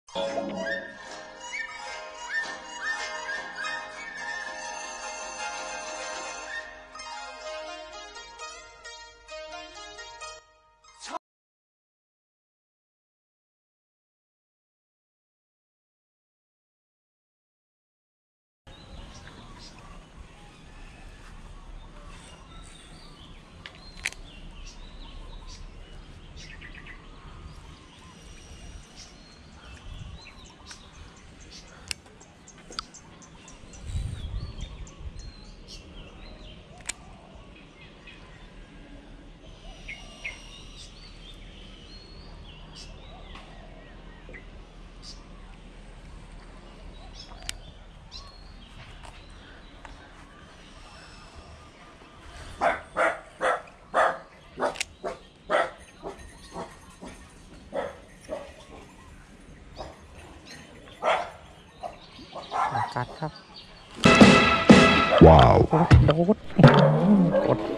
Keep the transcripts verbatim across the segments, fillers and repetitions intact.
กัดครับว้าวโดดกด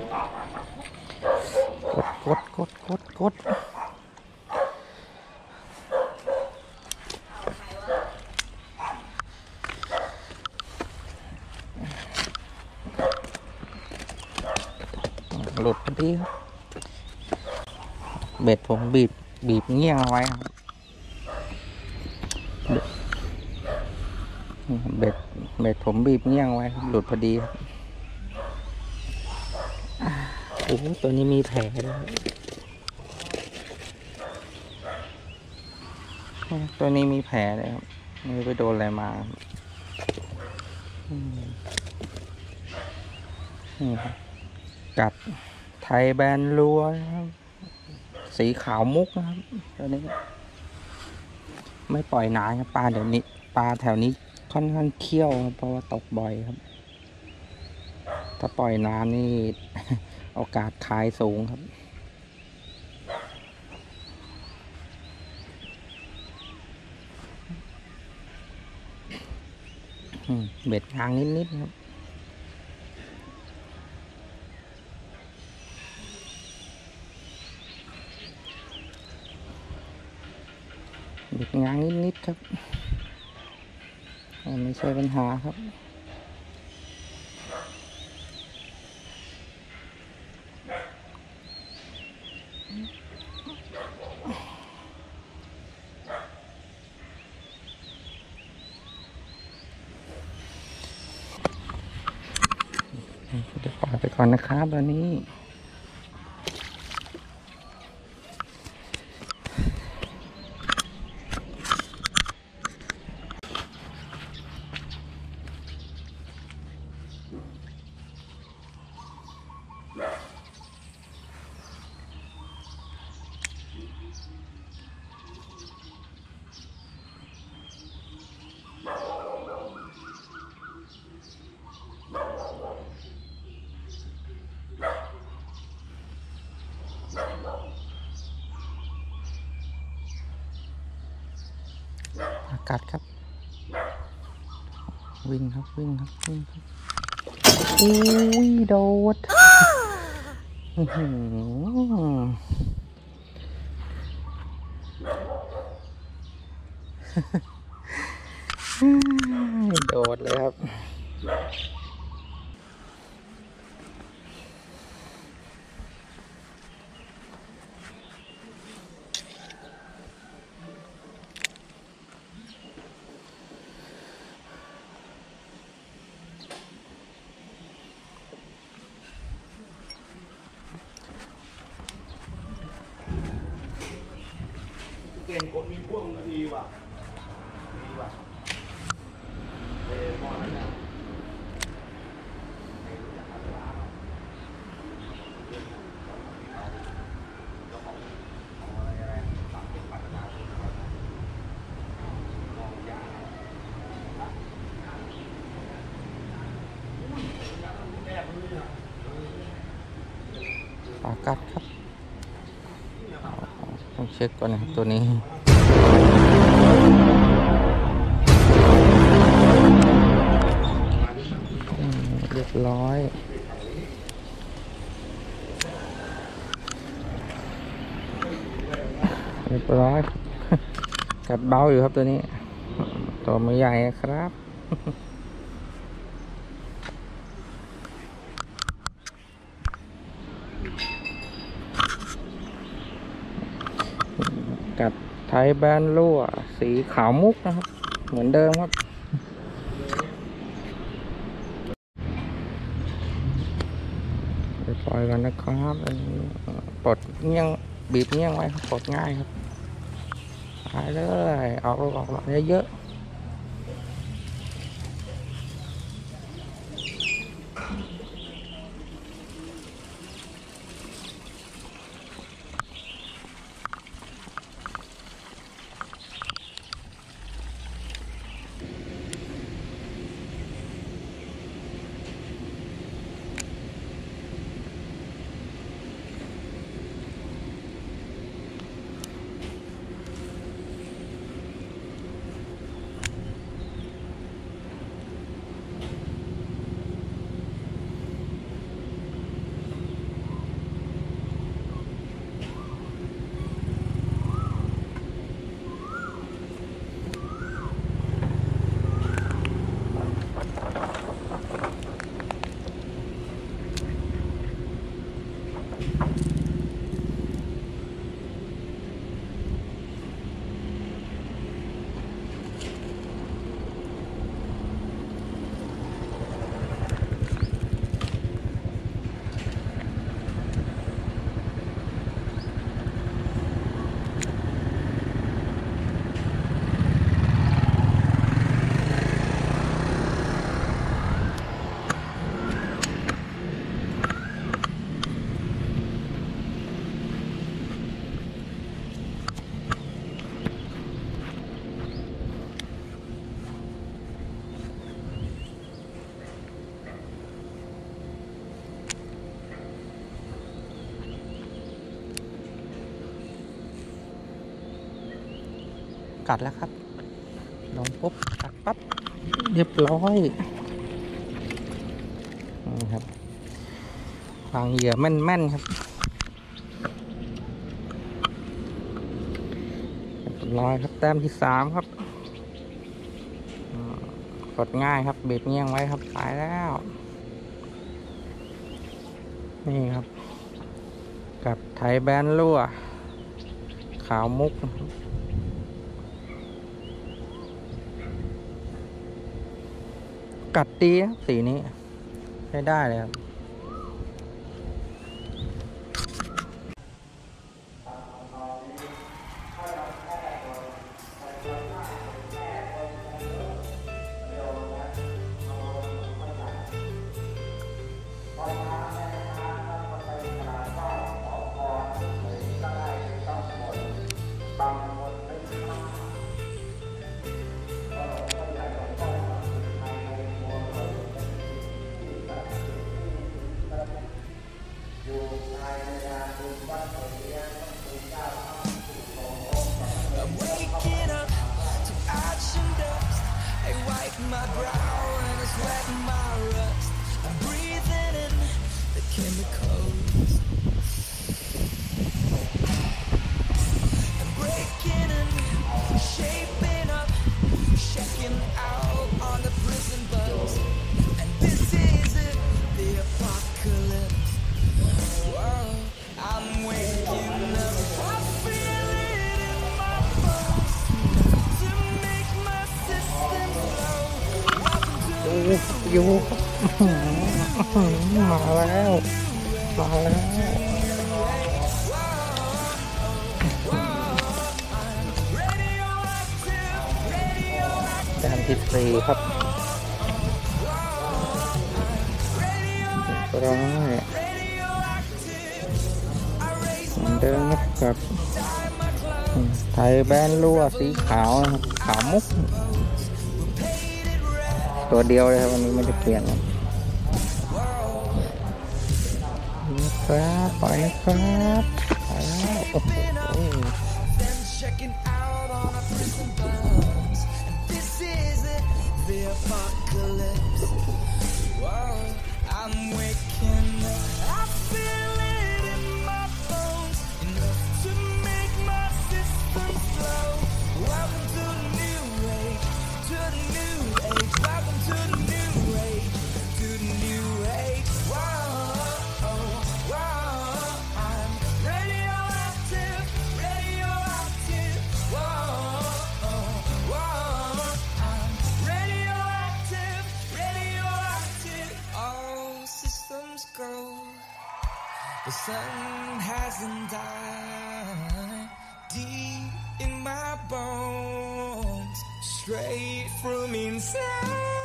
กดกดกดกดหลุดพอดีครับเบ็ดผมบีบบีบเงี้ยงเอาไว้ครับเบ็ดเบ็ดผมบีบเงี้ยงไว้ครับหลุดพอดีครับโอ้ตัวนี้มีแผลด้วยตัวนี้มีแผลเลยครับไม่ไปโดนอะไรมากัดไทยแบนรัวครับสีขาวมุกนะครับตัวนี้ไม่ปล่อยนานครับปลาเดี๋ยวนี้ปลาแถวนี้ค่อนข้างเขี้ยวครับเพราะว่าตกบ่อยครับถ้าปล่อยนานนี่ โอกาสคายสูงครับเบ็ดงางนิดๆครับเบ็ดงางนิดๆครับไม่ใช่ปัญหาครับจะปล่อยไปก่อนนะครับตอนนี้อากาศครับวิ่งครับวิ่งครับวิ่งครับอุ้ยโดดโดดเลยครับเก่งกดมีพ่วงดีว่ะดีว่ะเออมอนั่นแหละปลากัดครับต้องเช็คก่อนนะครับตัวนี้เรียบร้อยเรียบร้อยกกัดเบาอยู่ครับตัวนี้ ตัวมือใหญ่ครับ กัดไทยแบนรั่วสีขาวมุกนะครับ เหมือนเดิมครับไปปล่อยกันนะครับปลดเงี้ยงบีบเงี้ยงไว้ครับปลดง่ายครับหายเลยออกลูกออกหลอดเยอะกัดแล้วครับลงปุ๊บกัดปั๊บเรียบร้อยนี่ครับวางเหยื่อแม่นๆครับเรียบร้อยครับแต้มที่สามครับกดง่ายครับบีบเงี้ยงไว้ครับตายแล้วนี่ครับกับไทยแบนรั่วขาวมุกกัดดีครับสีนี้ใช้ได้เลยครับ My brow and I sweat my rust. I'm breathing in the chemicals. I'm breaking and shaping up, checking out on the prison bus. And this is it, the apocalypse. Whoa, I'm waking up. I feel it in my bones to make my system flow. อยู่มาแล้วมาแล้วแต้มที่สี่ครับร้อยเหมือนเดิมครับไทยแบนรั่วสีขาวนะครับขาวมุกตัวเดียวเลยครับวันนี้ไม่ได้เปลี่ยนนะครับปล่อยนะครับไปแล้วโอ้โห I'm waking up. I feel it in my bones enough to make my system flow. Welcome The sun hasn't died deep in my bones, straight from inside.